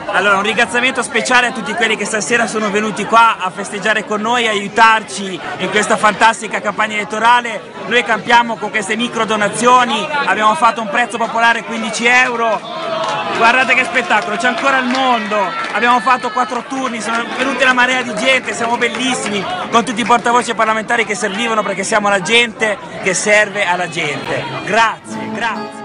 Allora, un ringraziamento speciale a tutti quelli che stasera sono venuti qua a festeggiare con noi, a aiutarci in questa fantastica campagna elettorale. Noi campiamo con queste micro donazioni, abbiamo fatto un prezzo popolare 15 euro. Guardate che spettacolo, c'è ancora il mondo, abbiamo fatto 4 turni, sono venute una marea di gente, siamo bellissimi, con tutti i portavoce parlamentari che servivano perché siamo la gente che serve alla gente. Grazie, grazie.